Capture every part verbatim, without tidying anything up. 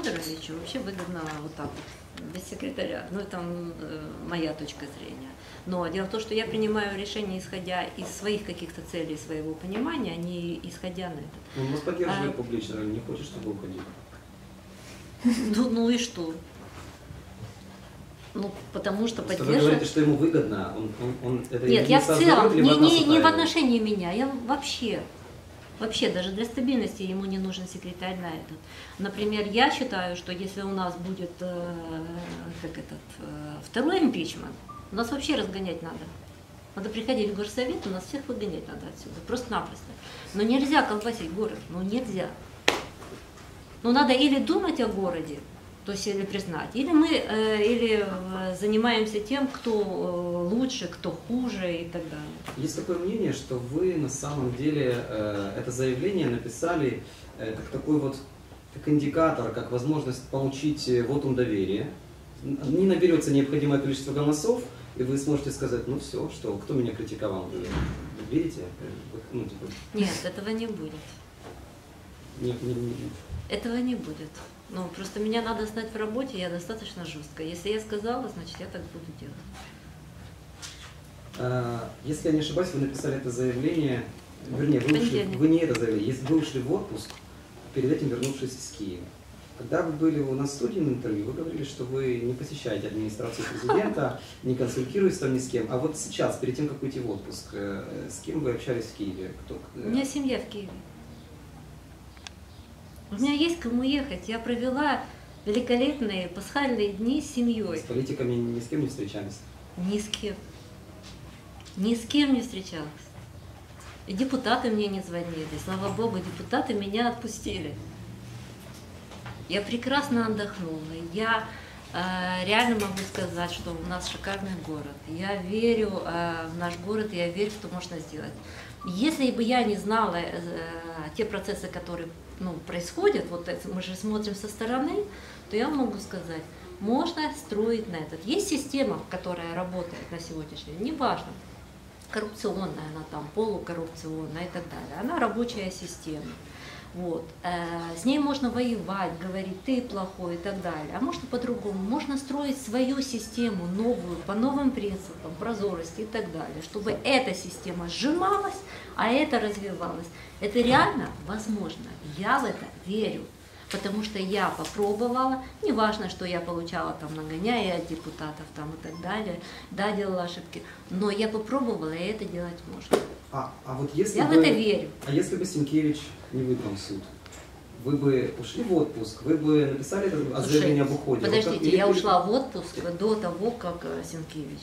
Федоровичу вообще выгодно вот так вот, без секретаря. Ну, это э, моя точка зрения. Но дело в том, что я принимаю решения, исходя из своих каких-то целей, своего понимания, а не исходя на это. Ну, нас поддерживает а... публично, не хочет, чтобы уходил. Ну, ну и что? Ну, потому что поддерживает... Вы говорите, что ему выгодно, он, он, он это Нет, я в целом, не, не, не в его? отношении меня, я вообще, вообще даже для стабильности ему не нужен секретарь на этот. Например, я считаю, что если у нас будет э, как этот, э, второй импичмент, нас вообще разгонять надо. Надо приходить в горсовет, у нас всех выгонять надо отсюда, просто-напросто. Но нельзя колбасить город, ну нельзя. Ну надо или думать о городе, то есть или признать, или мы э, или э, занимаемся тем, кто э, лучше, кто хуже и так далее. Есть такое мнение, что вы на самом деле э, это заявление написали э, как такой вот, как индикатор, как возможность получить вотум доверия. Не наберется необходимое количество голосов, и вы сможете сказать, ну все, что, кто меня критиковал, вы верите? Ну, типа... Нет, этого не будет. Нет, не, не... Этого не будет. Ну, просто меня надо знать в работе, я достаточно жесткая. Если я сказала, значит, я так буду делать. А, если я не ошибаюсь, вы написали это заявление, вернее, вы, ушли, вы не это заявили, если вы ушли в отпуск, перед этим вернувшись из Киева. Когда вы были у нас в студии на интервью, вы говорили, что вы не посещаете администрацию президента, не консультируетесь там ни с кем. А вот сейчас, перед тем, как уйти в отпуск, с кем вы общались в Киеве? Кто? У меня семья в Киеве. У меня есть кому ехать. Я провела великолепные пасхальные дни с семьей. С политиками ни с кем не встречались? Ни с кем. Ни с кем не встречалась. И депутаты мне не звонили. Слава Богу, депутаты меня отпустили. Я прекрасно отдохнула. Я э, реально могу сказать, что у нас шикарный город. Я верю э, в наш город, я верю, что можно сделать. Если бы я не знала э, те процессы, которые ну, происходят, вот это, мы же смотрим со стороны, то я могу сказать, можно строить на этот. Есть система, которая работает на сегодняшний день, неважно, коррупционная она там, полукоррупционная и так далее. Она рабочая система. Вот. С ней можно воевать, говорить, ты плохой и так далее. А можно по-другому. Можно строить свою систему новую, по новым принципам, прозорости и так далее, чтобы эта система сжималась, а это развивалось. Это реально возможно. Я в это верю. Потому что я попробовала, неважно, что я получала там нагоняя от депутатов там, и так далее, да, делала ошибки, но я попробовала, и это делать можно. А, а вот если я бы, в это верю. А если бы Сенкевич не выиграл суд, вы бы ушли в отпуск, вы бы написали это заявление об уходе? Подождите, вот как, я или... ушла в отпуск до того, как Сенкевич.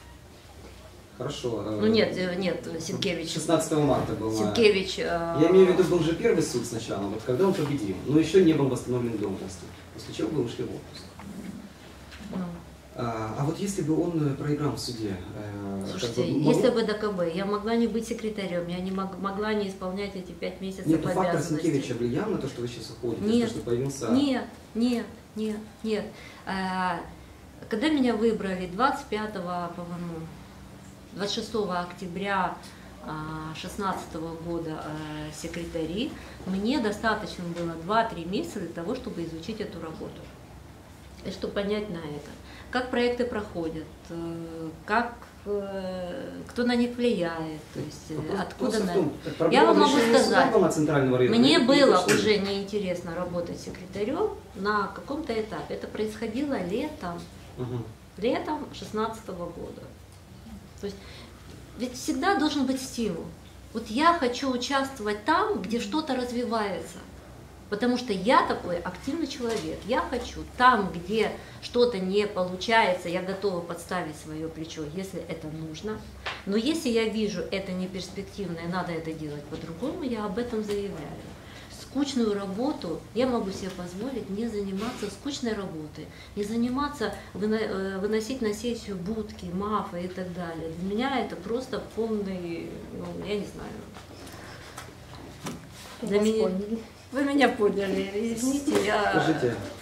Хорошо. Ну нет, нет, Сенкевич. шестнадцатого марта был. Сенкевич. Я имею в виду, был же первый суд сначала, вот когда он победил, но еще не был восстановлен должности, после чего вы ушли в отпуск. Ну. А, а вот если бы он проиграл в суде? Слушайте, бы, могло... если бы ДКБ, я могла не быть секретарем, я не мог, могла не исполнять эти пять месяцев нет, обязанностей. Нет, фактор Сенкевича влиял на то, что вы сейчас уходите? Нет, то, что появился... нет, нет, нет, нет. А, когда меня выбрали двадцать пятого, по-моему, двадцать шестого октября две тысячи шестнадцатого года секретари, мне достаточно было два-три месяца для того, чтобы изучить эту работу. И чтобы понять на это. Как проекты проходят, как, кто на них влияет, то есть вопрос, откуда на... Том, Я вам могу сказать, мне было пришли. уже неинтересно работать секретарем на каком-то этапе. Это происходило летом, угу. летом шестнадцатого года. То есть, ведь всегда должен быть стимул. Вот я хочу участвовать там, где что-то развивается. Потому что я такой активный человек. Я хочу там, где что-то не получается, я готова подставить свое плечо, если это нужно. Но если я вижу, это не перспективно, и надо это делать по-другому, я об этом заявляю. Скучную работу я могу себе позволить не заниматься скучной работой, не заниматься, выносить на сессию будки, мафы и так далее. Для меня это просто полный, ну, я не знаю. Для меня... Вы меня поняли, извините, я... Скажите,